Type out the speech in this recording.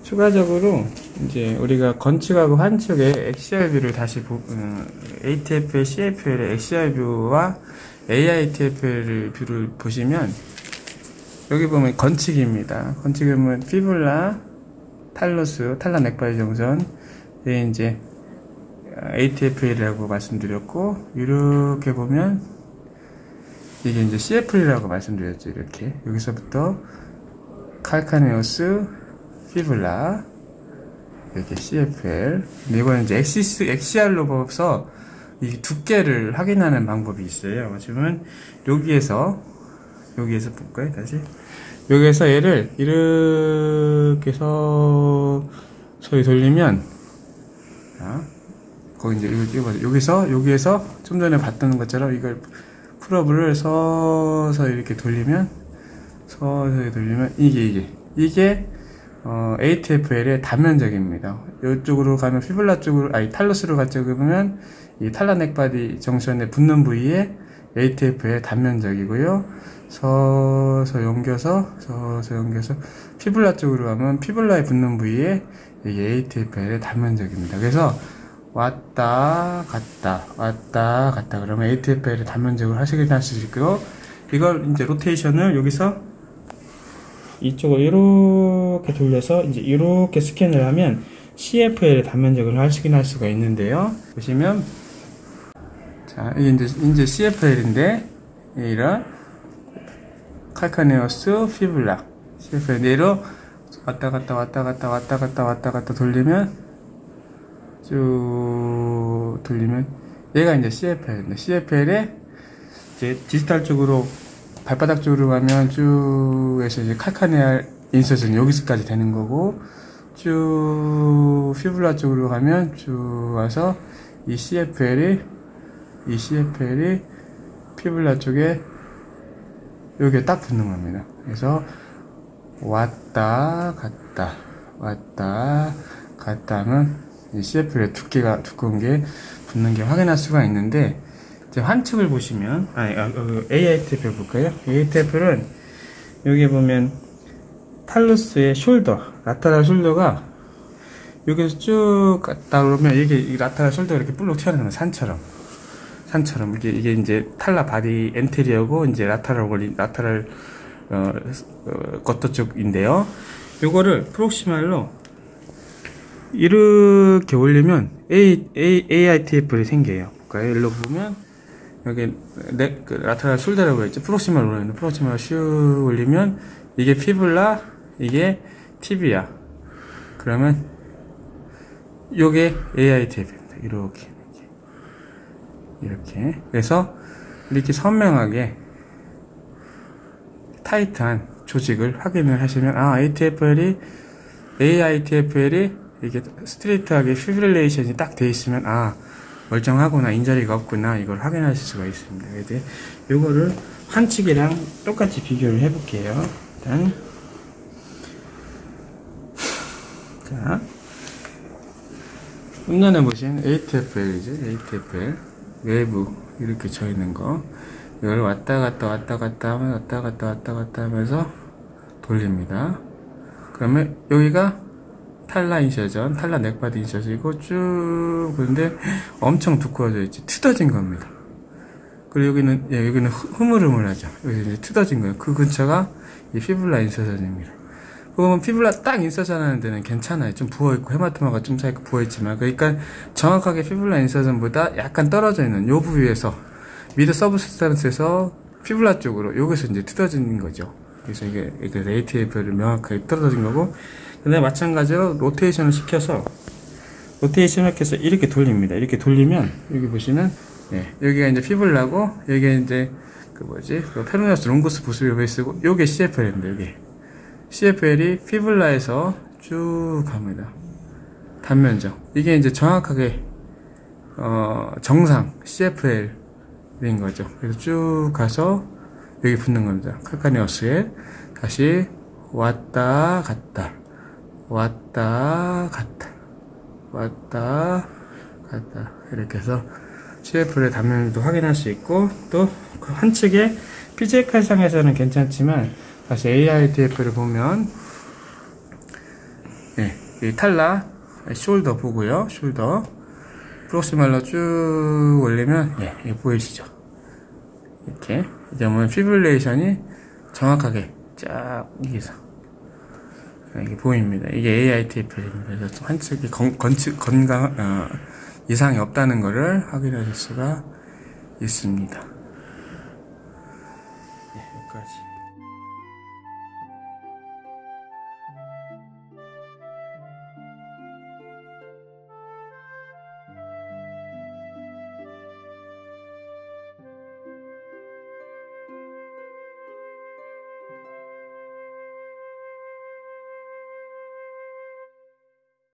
추가적으로 이제 우리가 건축하고 환축의 엑시얼 뷰를 다시 ATFL, CFL의 엑시얼 뷰와 AITFL 뷰를 보시면 여기 보면 건축입니다. 건축에 보면 피블라, 탈러스, 탈라 넥바디 정선, 이제 ATFL이라고 말씀드렸고, 이렇게 보면 이게 이제 CFL이라고 말씀드렸죠. 이렇게 여기서부터 칼카네오스, 피블라, 이렇게 CFL. 근데 이거는 이제 엑시알로 봐서 이 두께를 확인하는 방법이 있어요. 지금은 여기에서 볼까요? 다시 여기에서 얘를 이렇게 서서히 돌리면, 거기 이제 여기서 좀 전에 봤던 것처럼 이걸 풀업을 서서히 이렇게 돌리면, 이게 ATFL의 단면적입니다. 이쪽으로 가면 피블라 쪽으로, 탈러스로 갔죠. 그러면 이 탈라 넥바디 정션에 붙는 부위에 ATFL의 단면적이고요. 서서 연겨서 피블라 쪽으로 가면 피블라에 붙는 부위에 이게 ATFL의 단면적입니다. 그래서 왔다 갔다 그러면 ATFL의 단면적으로 하시길 수 있고요. 이걸 이제 로테이션을 여기서 이쪽을 이렇게 돌려서 이제 이렇게 스캔을 하면 CFL의 단면적을 할 수가 있는데요. 보시면, 자, 이게 이제 CFL인데, 이런 칼카네오스 피블라, CFL 내로 왔다 갔다 돌리면, 쭉 돌리면, 얘가 이제 CFL인데, CFL에 이제 디지털 쪽으로 발바닥 쪽으로 가면 쭉 해서 이제 칼카네알 인서트는 여기서까지 되는 거고, 쭉 피블라 쪽으로 가면 쭉 와서 이 CFL이 피블라 쪽에 여기에 딱 붙는 겁니다. 그래서 왔다 갔다 하면 이 CFL의 두께가 두꺼운 게 붙는 게 확인할 수가 있는데, 환축을 보시면, AITFL 볼까요? AITFL은 여기 보면 탈루스의 숄더, 라테랄 숄더가 여기서 쭉 갔다 오면 이게 라테랄 숄더가 이렇게 볼록 튀어나오는 산처럼 이게 이제 탈라 바디 엔테리어고 이제 라테랄 겉도 쪽인데요. 요거를 프록시말로 이렇게 올리면 AITFL이 생겨요. 볼까요? 일로 보면 여기 라테랄 숄더라고 했죠. 프록시말 올라있는 프록시말 슉 올리면 이게 피블라, 이게 티비아. 그러면 요게 AITF입니다. 이렇게. 그래서 이렇게 선명하게 타이트한 조직을 확인을 하시면, AITFL이 이게 스트레이트하게 피브릴레이션이 딱 돼 있으면, 멀쩡하구나, 인자리가 없구나, 이걸 확인하실 수가 있습니다. 그래서 요거를 환축이랑 똑같이 비교를 해볼게요. 일단, 자, 좀 전에 보신 ATFL이죠. ATFL 외부 이렇게 져 있는 거, 이걸 왔다 갔다 하면서 돌립니다. 그러면 여기가 탈라 인셔전, 탈라 넥바디 인셔전이고 쭉 그런데 엄청 두꺼워져 있지, 트어진 겁니다. 그리고 여기는 흐물흐물하죠. 여기 이제 트어진 거예요. 그 근처가 이 피블라 인셔전입니다. 그러면 피블라 딱 인서전 하는 데는 괜찮아요. 좀 부어있고 헤마토마가 좀 쌓이고 부어있지만, 그러니까 정확하게 피블라 인서전보다 약간 떨어져 있는 요 부위에서 미드 서브스탄스에서 피블라 쪽으로 여기서 이제 뜯어지는 거죠. 그래서 이게 ATF를 명확하게 떨어진 거고, 근데 마찬가지로 로테이션을 시켜서 이렇게 돌립니다. 이렇게 돌리면 여기 보시면, 여기가 이제 피블라고, 여기가 이제 페로네우스 롱구스 부스비 베이스고, 요게 CFL입니다. 여기 CFL이 피블라에서 쭉 갑니다. 단면적. 이게 이제 정확하게 정상 CFL인 거죠. 그래서 쭉 가서 여기 붙는 겁니다. 칼카네오스에 다시 왔다 갔다 이렇게 해서 CFL의 단면도 확인할 수 있고, 또 그 한측에 피지컬상에서는 괜찮지만 다시 AITF를 보면, 이 탈락, 숄더 보고요. 숄더 프록시말로 쭉 올리면 예, 보이시죠? 이렇게 이제 보면 피브릴레이션이 정확하게 쫙 여기서 이게 보입니다. 이게 AITFL입니다. 그래서 한쪽이 건강 이상이 없다는 것을 확인하실 수가 있습니다. 네, 여기까지.